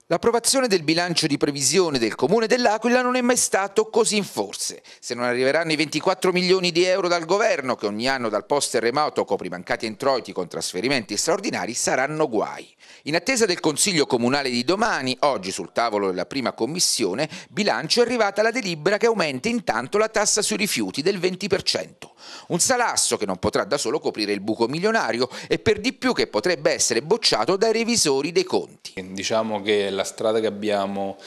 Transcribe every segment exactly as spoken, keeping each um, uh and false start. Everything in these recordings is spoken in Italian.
L'approvazione del bilancio di previsione del Comune dell'Aquila non è mai stato così in forse. Se non arriveranno i ventiquattro milioni di euro dal governo, che ogni anno dal post terremoto copre i mancati introiti con trasferimenti straordinari, saranno guai. In attesa del Consiglio Comunale di domani, oggi sul tavolo della prima commissione, bilancio è arrivata la delibera che aumenta intanto la tassa sui rifiuti del venti per cento. Un salasso che non potrà da solo coprire il buco milionario e per di più che potrebbe essere bocciato dai revisori dei conti. Diciamo che la strada che abbiamo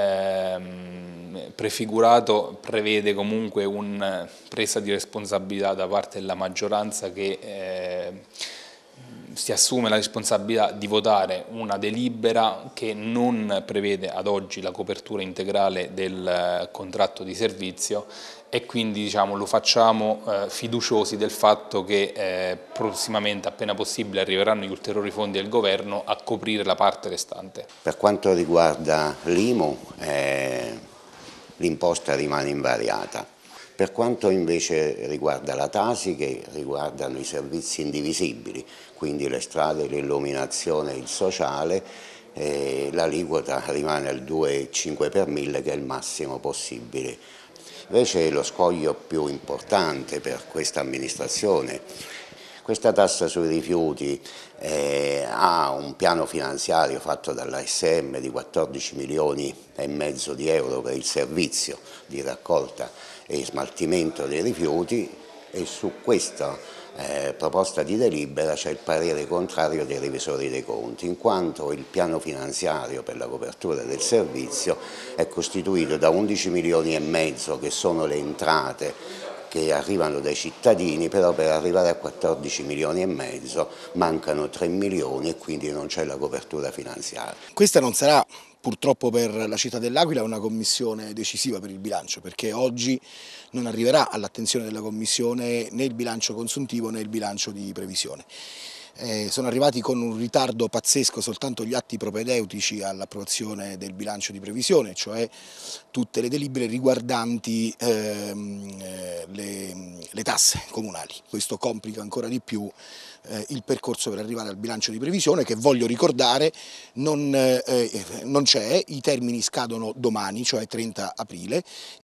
ehm, prefigurato prevede comunque una presa di responsabilità da parte della maggioranza che eh, si assume la responsabilità di votare una delibera che non prevede ad oggi la copertura integrale del contratto di servizio e quindi diciamo, lo facciamo eh, fiduciosi del fatto che eh, prossimamente, appena possibile, arriveranno gli ulteriori fondi del governo a coprire la parte restante. Per quanto riguarda l'I M U, eh, l'imposta rimane invariata. Per quanto invece riguarda la Tasi, che riguardano i servizi indivisibili, quindi le strade, l'illuminazione e il sociale, eh, l'aliquota rimane al due virgola cinque per mille, che è il massimo possibile. Invece lo scoglio più importante per questa amministrazione, questa tassa sui rifiuti eh, ha un piano finanziario fatto dalla S M di quattordici milioni e mezzo di euro per il servizio di raccolta e smaltimento dei rifiuti, e su questa eh, proposta di delibera c'è il parere contrario dei revisori dei conti, in quanto il piano finanziario per la copertura del servizio è costituito da undici milioni e mezzo che sono le entrate che arrivano dai cittadini, però per arrivare a quattordici milioni e mezzo mancano tre milioni e quindi non c'è la copertura finanziaria. Questa non sarà purtroppo per la città dell'Aquila una commissione decisiva per il bilancio, perché oggi non arriverà all'attenzione della commissione né il bilancio consuntivo né il bilancio di previsione. Eh, sono arrivati con un ritardo pazzesco soltanto gli atti propedeutici all'approvazione del bilancio di previsione, cioè tutte le delibere riguardanti ehm, le, le tasse comunali. Questo complica ancora di più eh, il percorso per arrivare al bilancio di previsione, che voglio ricordare non, eh, non c'è, i termini scadono domani, cioè trenta aprile.